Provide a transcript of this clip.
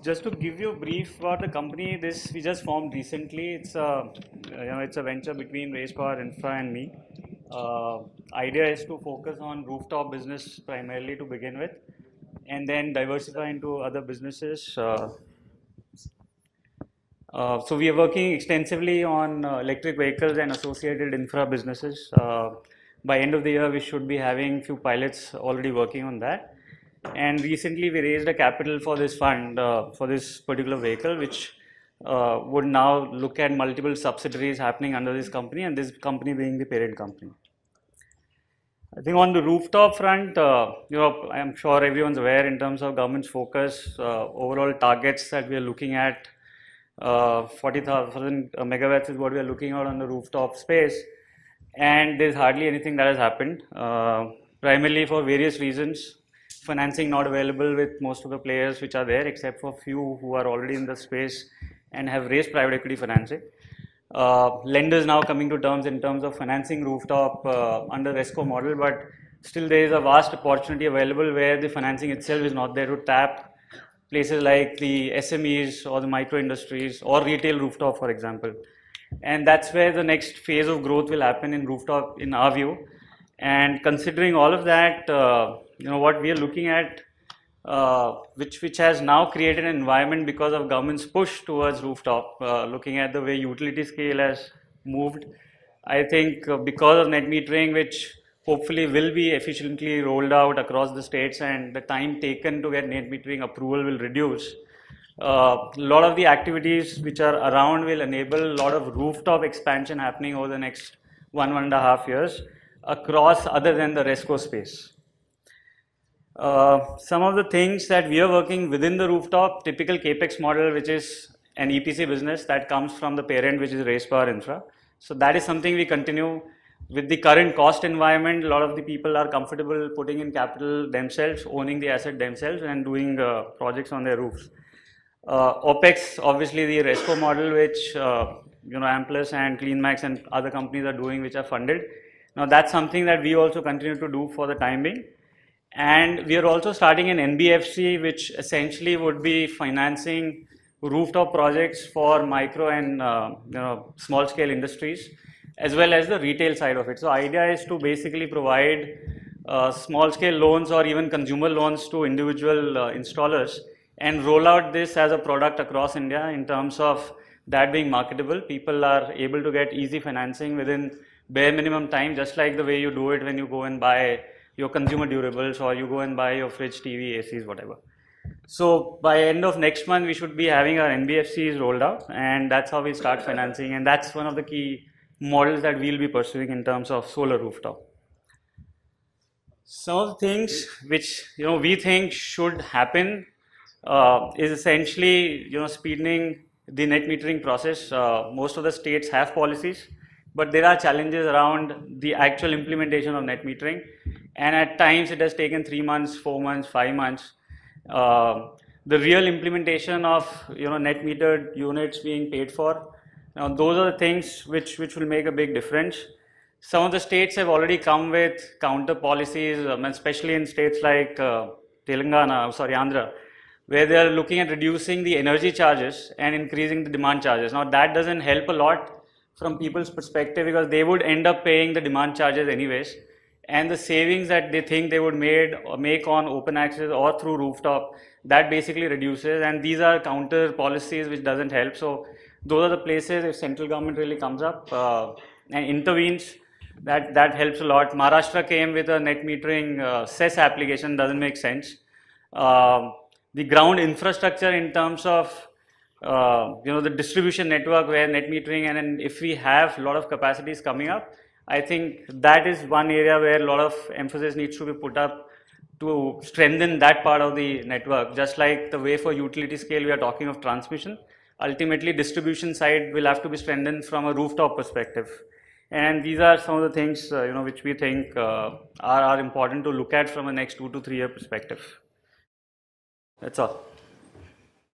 just to give you a brief about the company, this we just formed recently. It's a it's a venture between Solar Infra and me. Idea is to focus on rooftop business primarily to begin with, and then diversify into other businesses. So we are working extensively on electric vehicles and associated infra businesses. By end of the year, we should be having few pilots already working on that. And recently, we raised a capital for this fund for this particular vehicle, which would now look at multiple subsidiaries happening under this company, and this company being the parent company. I think on the rooftop front, I'm sure everyone's aware in terms of government's focus, overall targets that we are looking at. 40,000 megawatts is what we are looking at on the rooftop space, and there's hardly anything that has happened, primarily for various reasons. Financing not available with most of the players which are there, except for few who are already in the space and have raised private equity financing. Lenders now coming to terms in terms of financing rooftop under RESCO model, but still there is a vast opportunity available where the financing itself is not there to tap places like the SMEs or the micro industries or retail rooftop, for example. And that's where the next phase of growth will happen in rooftop, in our view. And considering all of that, what we are looking at, which has now created an environment because of government's push towards rooftop, looking at the way utility scale has moved. I think because of net metering, which hopefully will be efficiently rolled out across the states, and the time taken to get net metering approval will reduce. A lot of the activities which are around will enable a lot of rooftop expansion happening over the next 1.5 years across other than the RESCO space. Some of the things that we are working within the rooftop, typical capex model, which is an EPC business that comes from the parent, which is Solar Infra. So that is something we continue. With the current cost environment, a lot of the people are comfortable putting in capital themselves, owning the asset themselves, and doing projects on their roofs. OPEX, obviously the RESCO model, which Amplus and CleanMax and other companies are doing, which are funded. Now that's something that we also continue to do for the time being. And we are also starting an NBFC, which essentially would be financing rooftop projects for micro and small scale industries, as well as the retail side of it. So idea is to basically provide small scale loans or even consumer loans to individual installers and roll out this as a product across India in terms of that being marketable. People are able to get easy financing within bare minimum time, just like the way you do it when you go and buy your consumer durables or you go and buy your fridge, TV, ACs, whatever. So by end of next month, we should be having our NBFCs rolled out, and that's how we start financing, and that's one of the key models that we'll be pursuing in terms of solar rooftop. Some of the things which we think should happen is essentially speeding the net metering process. Most of the states have policies, but there are challenges around the actual implementation of net metering, and at times it has taken 3 months, 4 months, 5 months. The real implementation of net metered units being paid for. Now, those are the things which will make a big difference. Some of the states have already come with counter policies, especially in states like Andhra, where they are looking at reducing the energy charges and increasing the demand charges. Now, that doesn't help a lot from people's perspective because they would end up paying the demand charges anyways. And the savings that they think they would make on open access or through rooftop, that basically reduces. And these are counter policies which doesn't help. So those are the places if central government really comes up and intervenes, that helps a lot. Maharashtra came with a net metering cess application, doesn't make sense. The ground infrastructure in terms of the distribution network where net metering, and then if we have a lot of capacities coming up, I think that is one area where a lot of emphasis needs to be put up to strengthen that part of the network. Just like the way for utility scale we are talking of transmission, ultimately distribution side will have to be strengthened from a rooftop perspective. And these are some of the things which we think are important to look at from a next 2 to 3 year perspective. That's all.